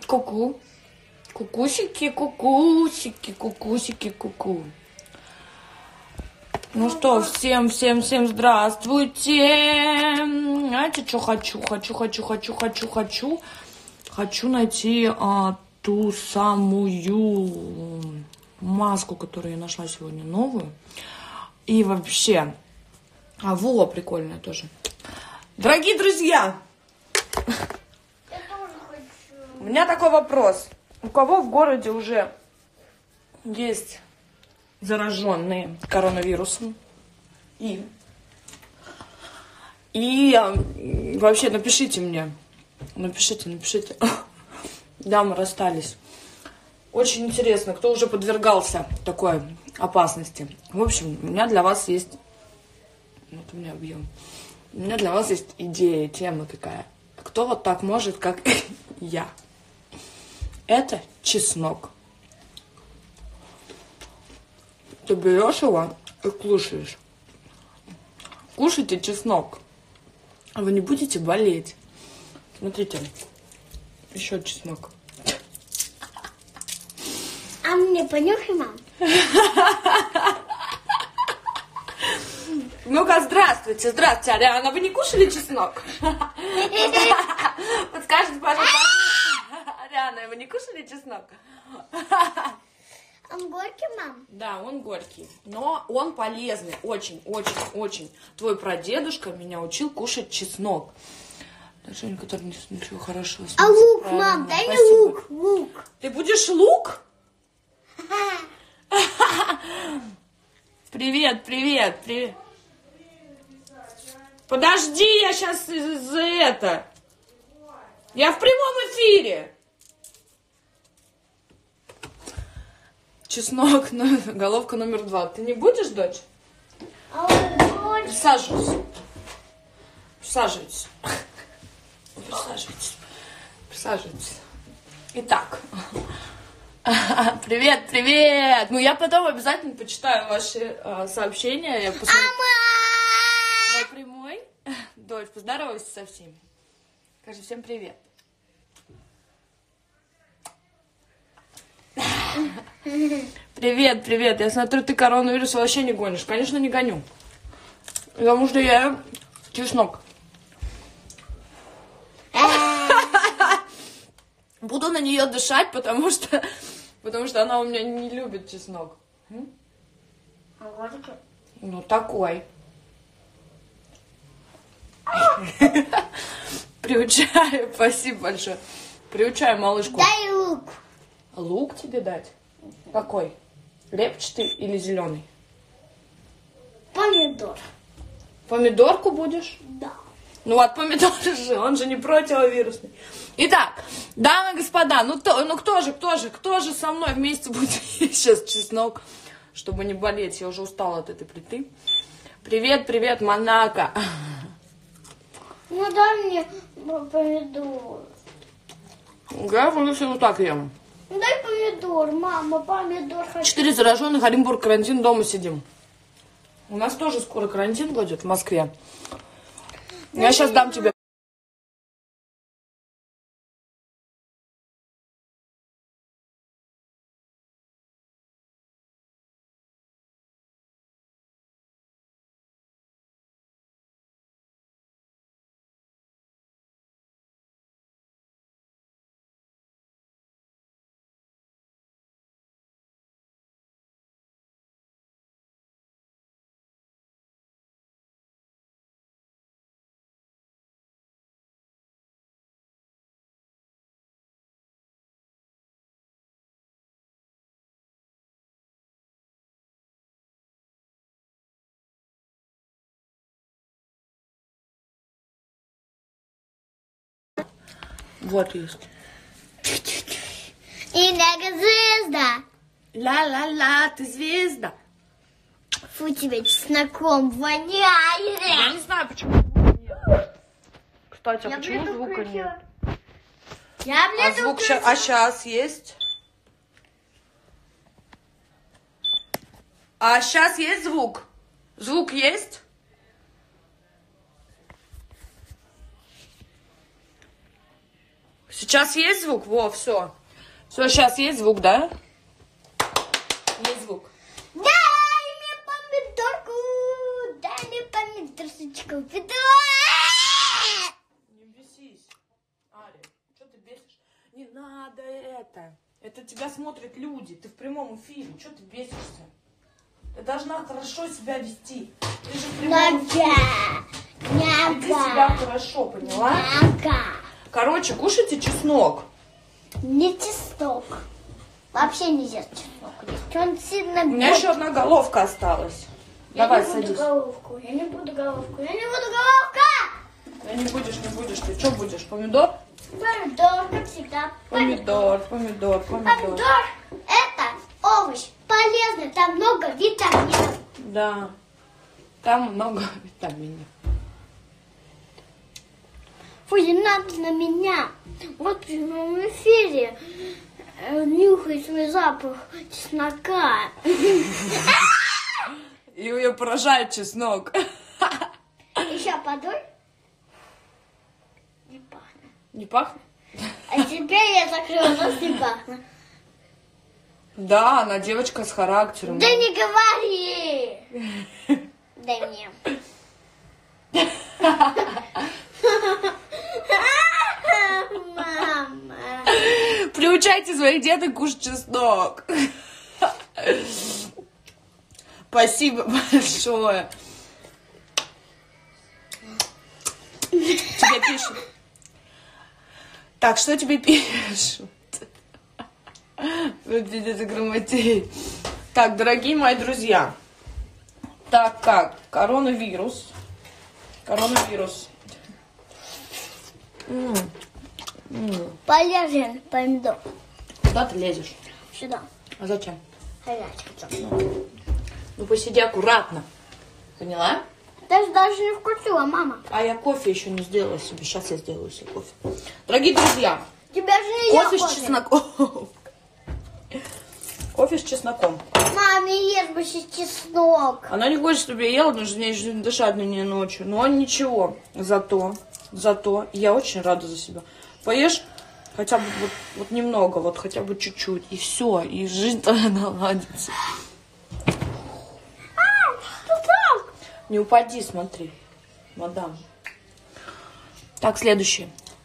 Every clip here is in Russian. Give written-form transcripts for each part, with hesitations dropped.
Ку-ку. Кукусики, кукусики, кукусики, ку-ку. Ну что, всем здравствуйте. Знаете, что хочу? Хочу найти ту самую маску, которую я нашла сегодня, новую. И вообще, во, прикольная тоже. Дорогие друзья, Я тоже хочу. у меня такой вопрос. У кого в городе уже есть зараженные коронавирусом? И вообще напишите мне. Напишите. Да, мы расстались. Очень интересно, кто уже подвергался такой опасности. В общем, у меня для вас есть... Вот у меня объем. У меня для вас есть идея, тема такая. Кто вот так может, как я? Это чеснок. Ты берешь его и кушаешь. Кушайте чеснок. А вы не будете болеть. Смотрите. Еще чеснок. А мне понюхай, мам? Ну-ка, здравствуйте, Ариана. Вы не кушали чеснок? Подскажите, пожалуйста. Ариана, вы не кушали чеснок? Он горький, мам? Да, он горький, но он полезный, очень. Твой прадедушка меня учил кушать чеснок. Женя, который ничего хорошего. А лук, мам, дай мне лук. Ты будешь лук? Привет. Подожди, я сейчас за это. Я в прямом эфире. Чеснок, головка номер 2. Ты не будешь, дочь? А он Присаживайтесь. Итак. Привет. Ну, я потом обязательно почитаю ваши сообщения. Я посмотрю. Твой прямой. Дочь, поздоровайся со всеми. Скажи всем привет. Привет. Я смотрю, ты коронавирус вообще не гонишь. Конечно, не гоню. Потому что я чеснок. Буду на нее дышать, потому что она у меня не любит чеснок. Ну, такой. Приучаю, спасибо большое. Приучаю малышку. дай лук. Лук тебе дать? Какой? Репчатый или зеленый? Помидор. Помидорку будешь? Да. Ну вот помидор же, он же не противовирусный. Итак, дамы и господа, кто же со мной вместе будет есть сейчас чеснок, чтобы не болеть? Я уже устала от этой плиты. Привет, Монако. Ну дай мне помидор. Я все вот так ем. Ну дай помидор, мама, помидор хочу. 4 зараженных, Оренбург, карантин, дома сидим. У нас тоже скоро карантин будет в Москве. Я сейчас дам тебе. Вот есть. И звезда. Ла-ла-ла, ты звезда. Фу, тебе чесноком воняет. Я не знаю, почему звука нет. Кстати, а почему звука нет? А звук сейчас есть? А сейчас есть звук? Звук есть? Сейчас есть звук? Во, все. Все, сейчас есть звук, да? Есть звук. Дай мне помидорку, дай мне помидорочку. Не бесись. Ари, что ты бесишь? Не надо это. Это тебя смотрят люди. Ты в прямом эфире. Что ты бесишься? Ты должна хорошо себя вести. Ты же в прямом эфире. Веди себя хорошо, поняла? Короче, кушайте чеснок. Не чеснок. Вообще нельзя чеснок. Он сильно... У меня еще одна головка осталась. Давай, садись. Я не буду головку. Я не буду головка. Да не будешь ты. Что будешь? Помидор? Помидор, как всегда. Помидор. Помидор это овощ полезный. Там много витаминов. Да. Там много витаминов. Фу, не надо на меня. Вот в прямом эфире нюхай свой запах чеснока. И ее поражает чеснок. Еще подуй. Не пахнет. Не пахнет? А теперь я закрыла нос, не пахнет. Да, она девочка с характером. Да не говори! Дай мне. Мама. Приучайте своих деток кушать чеснок. Спасибо большое. Тебе пишут. Так, что тебе пишут? Вот это грамотей. Так, дорогие мои друзья. Так как коронавирус. Полезен помидор. Куда ты лезешь? Сюда. А зачем? Горячий. Ну посиди аккуратно. Поняла? Даже не вкусила, мама. А я кофе еще не сделала себе. Сейчас я сделаю себе кофе. Дорогие друзья, Тебя же не кофе с чесноком. Кофе с чесноком. Маме, ешь бы сейчас чеснок. Она не хочет, чтобы я ела, потому что мне еще дышать на нее ночью. Но ничего. Зато я очень рада за себя. Поешь хотя бы вот немного, вот хотя бы чуть-чуть. И все. И жизнь твоя наладится. Не упади, смотри, мадам. Так, следующее.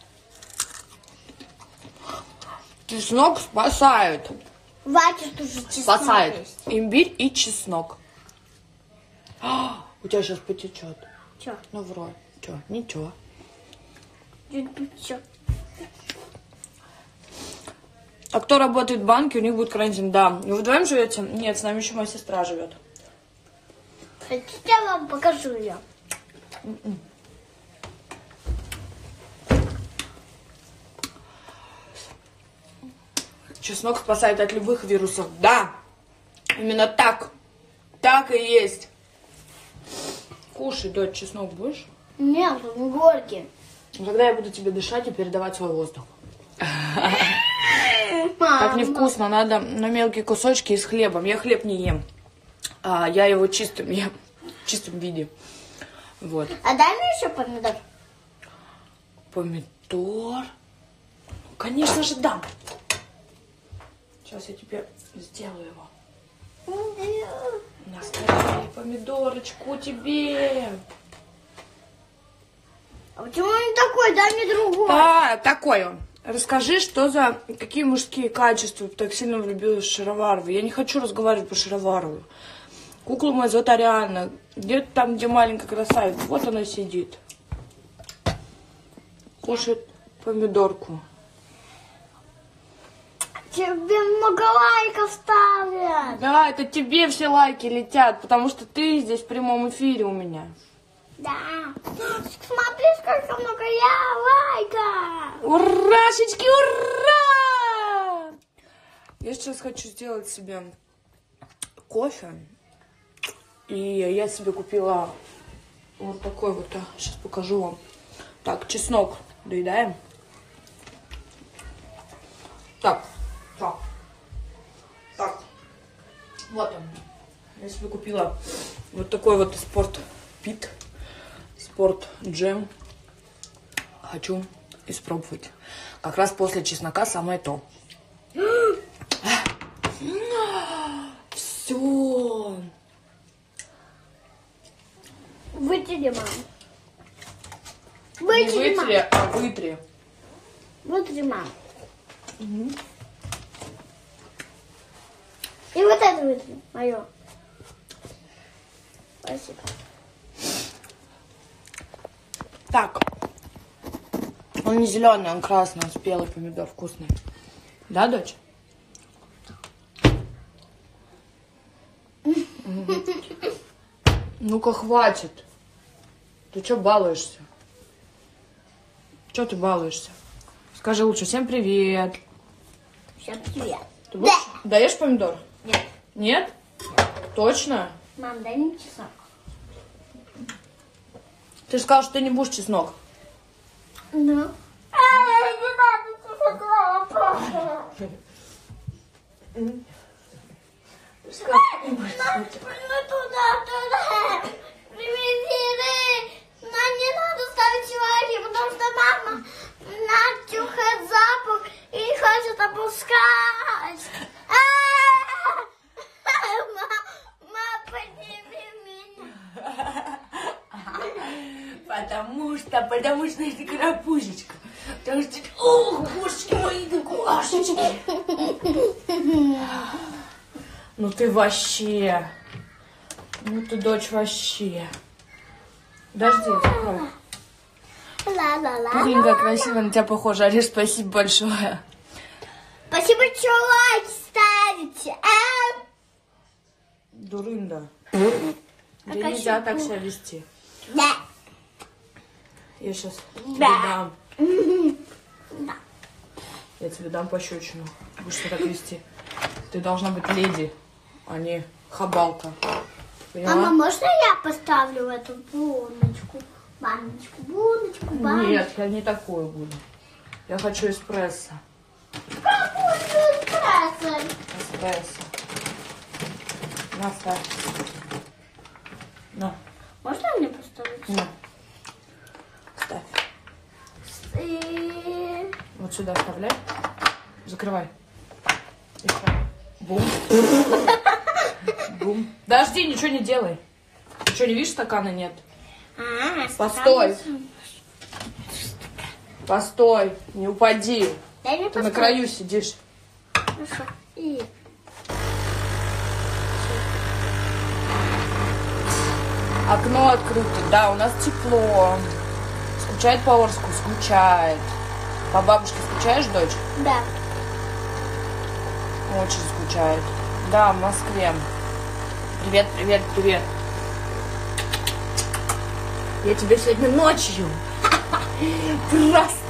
Чеснок спасает. Хватит уже чеснок. Спасает. есть. Имбирь и чеснок. У тебя сейчас потечет. Чё? Ну, в рот. Че? Ничего. Чё? А кто работает в банке, у них будет карантин. Да. Вы вдвоем живете? Нет, с нами еще моя сестра живет. Хотите, я вам покажу ее? Чеснок спасает от любых вирусов. Да. Именно так. Так и есть. Кушай, дочь, чеснок будешь? Нет, он горький. Когда я буду тебе дышать и передавать свой воздух. Мама. Так невкусно, надо на мелкие кусочки и с хлебом. Я хлеб не ем. Я его чистым ем. В чистом виде. Вот. А дай мне еще помидор. Помидор? Конечно же дам. Сейчас я тебе сделаю его. На столе помидорочку тебе. А почему он не такой? Дай мне другой. Такой он. Расскажи, какие мужские качества так сильно влюбилась в Шароварову. Я не хочу разговаривать по Шароварову. Куклу мою зовут Ариана. Где-то там, где маленькая красавица. Вот она сидит. Кушает помидорку. Тебе много лайков ставят. Да, это тебе все лайки летят, потому что ты здесь в прямом эфире у меня. Да. Смотри, сколько много лайков. Урашечки, ура! Я сейчас хочу сделать себе кофе. И я себе купила вот такой вот. Сейчас покажу вам. Так, чеснок доедаем. Так. Вот он. Я себе купила вот такой вот спорт джем. Хочу испробовать. Как раз после чеснока самое то. Все. Вытри, мам. Не Вытри, мам. вытри, а вытри. Вытри, мам. И вот это вытри, мое. Спасибо. Так. Он не зеленый, он красный, он спелый помидор вкусный. Да, дочь? Ну-ка, хватит. Ты что балуешься? Что ты балуешься? Скажи лучше всем привет. Всем привет. Ты будешь... Даешь помидор? Нет. Нет? Точно? Мам, дай мне чеснок. Ты же сказал, что ты не будешь чеснок. Ну. Туда. Привези. Нам не надо ставить лайки, потому что мама нюхает запах и не хочет опускать. Мама, подними меня. Потому что это карапузечка. Потому что... Ох, божечки мои, да кошечки. Ну ты вообще. Ну ты, дочь, вообще. Подожди, закрой. Ла-ла-ла. Пухленькая, красиво на тебя похожа. Ариш, спасибо большое. Спасибо, что лайк ставите. Дурында. Тебе нельзя так себя вести. Да. Я сейчас тебе Да. дам. Я тебе дам пощечину. Будешь себя так вести. Ты должна быть леди, а не хабалка. Поняла? Мама, можно я поставлю эту булочку? Баночку, булочку, баночку. Нет, я не такую буду. Я хочу эспрессо. Какой же эспрессо? Эспрессо. На, ставь. На, Можно мне поставить? на. Ставь. И... Вот сюда вставляй. Закрывай. И всё. Бум. Бум. Подожди, ничего не делай. Ты что, не видишь, стакана нет? Постой. Постой. Не упади. Дай мне Ты на поставить. краю сидишь. Хорошо. И... Окно открыто. Да, у нас тепло. Скучает по Орску? Скучает. По бабушке скучаешь, дочь? Да. Очень скучает. Да, в Москве. Привет, привет, привет. Я тебя сегодня ночью просто...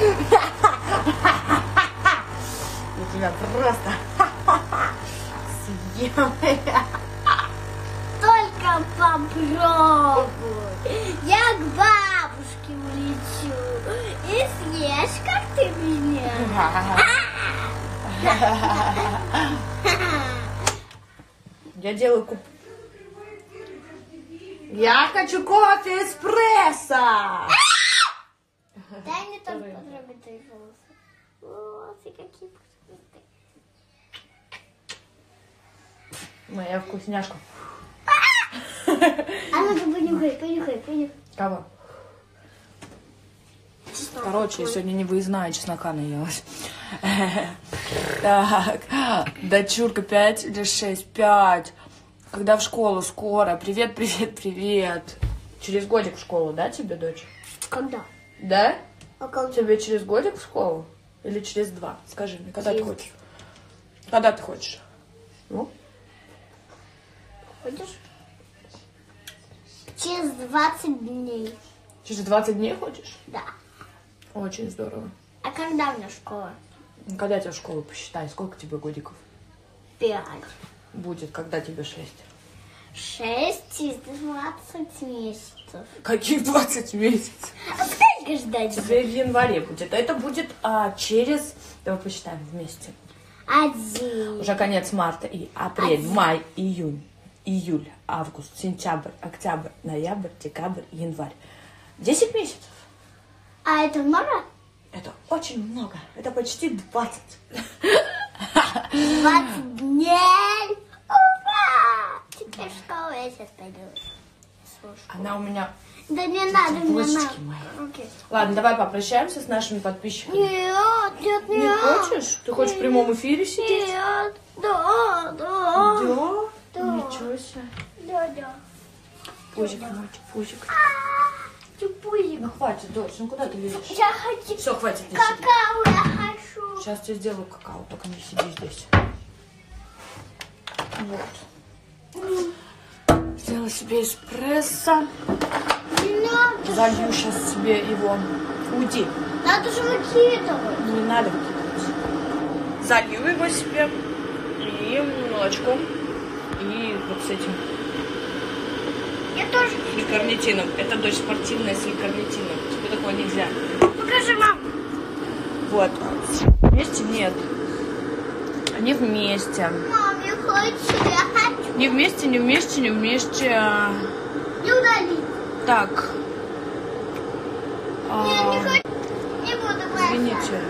Я тебя просто съем. Только попробуй. Я к бабушке улечу. И съешь, как ты меня. Я делаю Я хочу кофе эспрессо. Дай мне тоже потрогать твои волосы. Волосы какие вкусные. Моя вкусняшка. А ну-ка, понюхай. Кого? Короче, я сегодня не выездная, чеснока наелась. Так, дочурка 5 или 6? 5. Когда в школу? Скоро. Привет, привет, привет. Через годик в школу, да, тебе, дочь? Когда? Да? А когда? Тебе через годик в школу? Или через 2? Скажи мне, когда ты Через. хочешь? Когда ты хочешь? Ну? Ходишь? Через 20 дней. Через 20 дней хочешь? Да. Очень здорово. А когда у меня школа? Когда тебя в школу посчитай? Сколько тебе годиков 5. будет, когда тебе 6? 6 из 20 месяцев. Каких 20 месяцев? А сколько ждать? Тебе в январе будет. Это будет через... Давай посчитаем вместе. 1. Уже конец марта и апрель, май, июнь, июль, август, сентябрь, октябрь, ноябрь, декабрь, январь. 10 месяцев. А это много? Это очень много. Это почти 20. 20 дней. Ура! Теперь в школу я сейчас пойду. Слушай. Она у меня... Да не надо, не Бочки надо. мои. Окей. Ладно, давай попрощаемся с нашими подписчиками. Нет, нет, нет. Не хочешь? Ты хочешь в прямом эфире сидеть? Нет, да. Да? Да. Ничего себе. Да. Пузик, мальчик, пузик. Чупузик. Ну хватит, дочь, ну куда ты лезешь? Я хочу Все, хватит. иди сюда. какао, я хочу. Сейчас тебе сделаю какао, только не сиди здесь. Вот. Сделала себе эспрессо. Не надо. Залью сейчас себе его. Уйди. Надо же выкидывать. Не надо выкидывать. Залью его себе. И молочком. И вот с этим. Я тоже. С ликарнитином. Это дочь спортивная с ликарнитином. Тебе такое нельзя. Покажи, мам. Вот. Вместе нет. Они вместе. Мам, я хочу. Не вместе, не вместе, не вместе. Не удали. Так. Я не хочу. Не буду брать. Извините.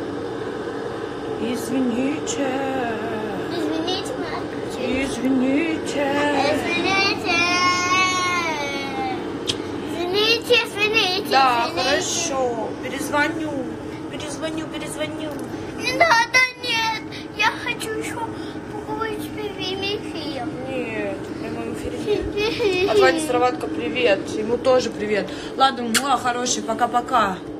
Извините. Извините, мам. Извините. Извините. Да, извините. хорошо. Перезвоню. Не надо, нет. Я хочу еще поговорить с Мифием. Нет, в прямом эфире нет. От Вани Сыроватка привет. Ему тоже привет. Ладно, хороший, пока-пока.